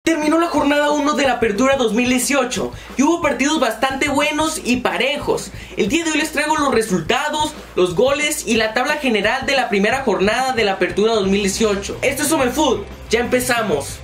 Terminó la jornada 1 de la Apertura 2018 y hubo partidos bastante buenos y parejos. El día de hoy les traigo los resultados, los goles y la tabla general de la primera jornada de la Apertura 2018. Esto es Somefoot, ya empezamos.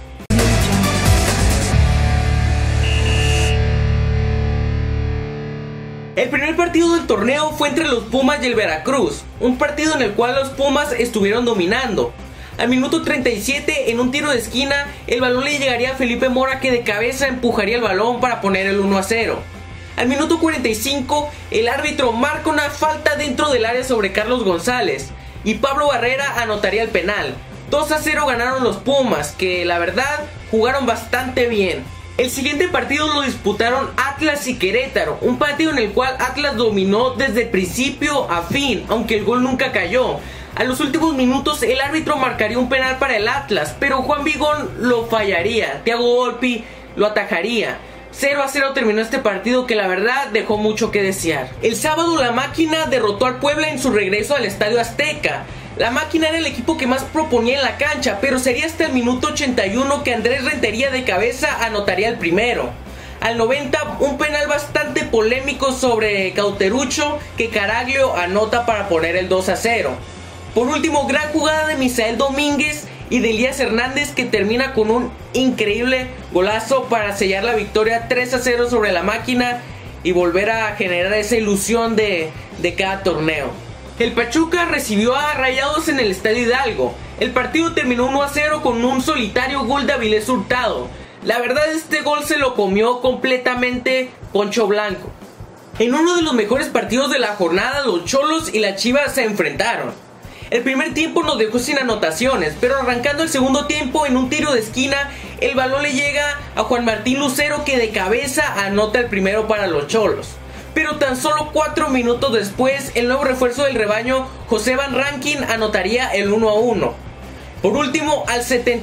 El primer partido del torneo fue entre los Pumas y el Veracruz, un partido en el cual los Pumas estuvieron dominando. Al minuto 37, en un tiro de esquina, el balón le llegaría a Felipe Mora, que de cabeza empujaría el balón para poner el 1-0. Al minuto 45, el árbitro marca una falta dentro del área sobre Carlos González y Pablo Barrera anotaría el penal. 2-0 ganaron los Pumas, que la verdad jugaron bastante bien. El siguiente partido lo disputaron Atlas y Querétaro, un partido en el cual Atlas dominó desde principio a fin, aunque el gol nunca cayó. A los últimos minutos el árbitro marcaría un penal para el Atlas, pero Juan Vigón lo fallaría, Thiago Volpi lo atajaría. 0-0 terminó este partido que la verdad dejó mucho que desear. El sábado la Máquina derrotó al Puebla en su regreso al Estadio Azteca. La Máquina era el equipo que más proponía en la cancha, pero sería hasta el minuto 81 que Andrés Rentería de cabeza anotaría el primero. Al 90, un penal bastante polémico sobre Cauterucho que Caraglio anota para poner el 2-0. Por último, gran jugada de Misael Domínguez y de Elías Hernández, que termina con un increíble golazo para sellar la victoria 3-0 sobre la Máquina y volver a generar esa ilusión de cada torneo. El Pachuca recibió a Rayados en el Estadio Hidalgo. El partido terminó 1-0 con un solitario gol de Avilés Hurtado. La verdad, este gol se lo comió completamente Poncho Blanco. En uno de los mejores partidos de la jornada, los Cholos y las Chivas se enfrentaron. El primer tiempo nos dejó sin anotaciones, pero arrancando el segundo tiempo, en un tiro de esquina, el balón le llega a Juan Martín Lucero, que de cabeza anota el primero para los Cholos. Pero tan solo 4 minutos después, el nuevo refuerzo del rebaño, José Van Rankin, anotaría el 1-1. Por último, al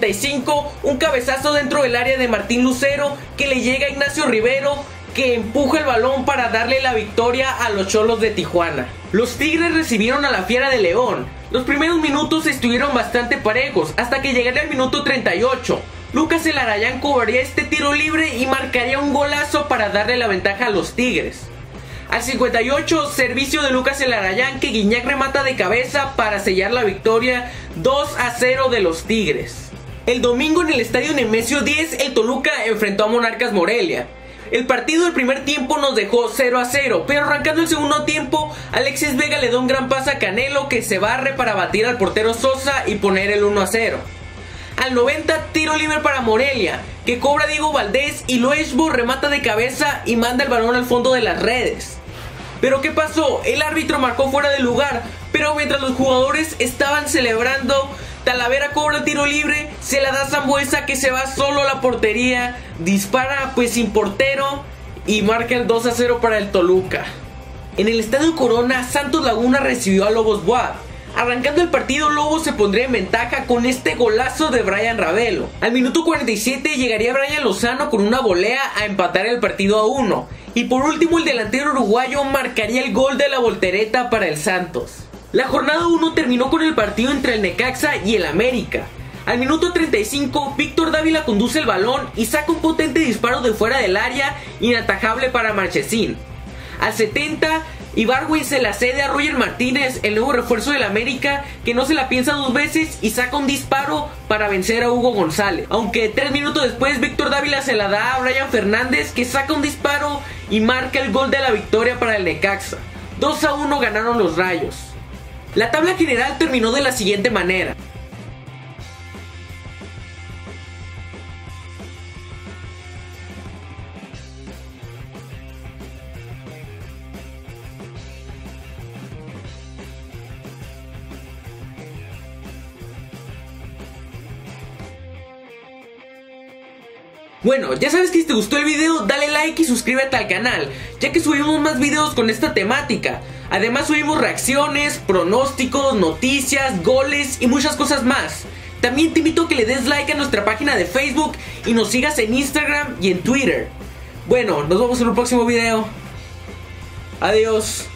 75, un cabezazo dentro del área de Martín Lucero, que le llega a Ignacio Rivero, que empuja el balón para darle la victoria a los Cholos de Tijuana. Los Tigres recibieron a la Fiera de León. Los primeros minutos estuvieron bastante parejos, hasta que llegaría al minuto 38. Lucas Elarayán cobraría este tiro libre y marcaría un golazo para darle la ventaja a los Tigres. Al 58, servicio de Lucas Elarayán, que Guiñac remata de cabeza para sellar la victoria 2-0 de los Tigres. El domingo en el Estadio Nemesio 10, el Toluca enfrentó a Monarcas Morelia. El partido del primer tiempo nos dejó 0-0, pero arrancando el segundo tiempo, Alexis Vega le da un gran pase a Canelo, que se barre para batir al portero Sosa y poner el 1-0. Al 90, tiro libre para Morelia, que cobra Diego Valdés y Loesbo remata de cabeza y manda el balón al fondo de las redes. Pero ¿qué pasó? El árbitro marcó fuera de lugar, pero mientras los jugadores estaban celebrando, Talavera cobra el tiro libre, se la da a Sambuesa, que se va solo a la portería, dispara pues sin portero y marca el 2-0 para el Toluca. En el Estadio Corona, Santos Laguna recibió a Lobos BUAP. Arrancando el partido, Lobos se pondría en ventaja con este golazo de Brian Ravelo. Al minuto 47 llegaría Brian Lozano con una volea a empatar el partido a 1. Y por último, el delantero uruguayo marcaría el gol de la voltereta para el Santos. La jornada 1 terminó con el partido entre el Necaxa y el América. Al minuto 35, Víctor Dávila conduce el balón y saca un potente disparo de fuera del área, inatajable para Marchesín. Al 70, Ibargüen se la cede a Roger Martínez, el nuevo refuerzo del América, que no se la piensa dos veces y saca un disparo para vencer a Hugo González. Aunque 3 minutos después, Víctor Dávila se la da a Brian Fernández, que saca un disparo y marca el gol de la victoria para el Necaxa. 2-1 ganaron los Rayos. La tabla general terminó de la siguiente manera. Bueno, ya sabes que si te gustó el video, dale like y suscríbete al canal, ya que subimos más videos con esta temática. Además subimos reacciones, pronósticos, noticias, goles y muchas cosas más. También te invito a que le des like a nuestra página de Facebook y nos sigas en Instagram y en Twitter. Bueno, nos vemos en un próximo video. Adiós.